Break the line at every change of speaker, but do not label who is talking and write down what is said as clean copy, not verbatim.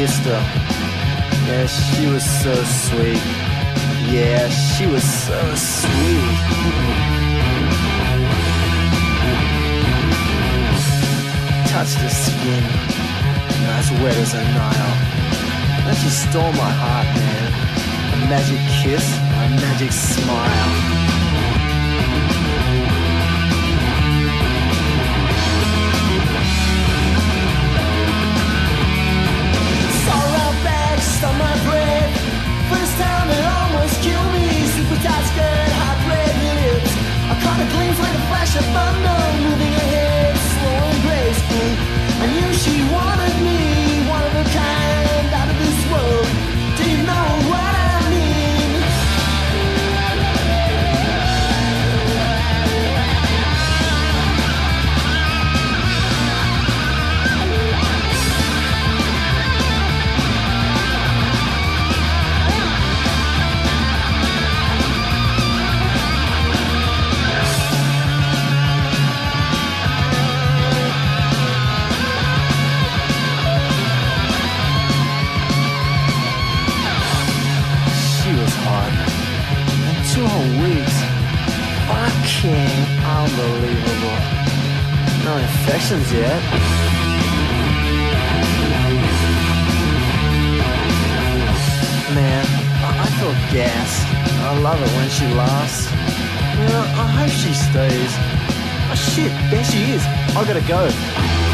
kissed her. Yeah, she was so sweet. Yeah, she was so sweet. Touched her skin, as wet as a Nile. And she stole my heart, man. A magic kiss, a magic smile.
On my breath, first time it almost killed me. Super tight skirt, hot red lips. I caught a glimpse like a flash of thunder, moving ahead, slow and graceful. I knew she wanted me, one of a kind, out of this world. Do you know what I mean? Fucking unbelievable. No infections yet. Man, I feel gassed. I love it when she laughs. You know, I hope she stays. Oh shit, there she is. I gotta go.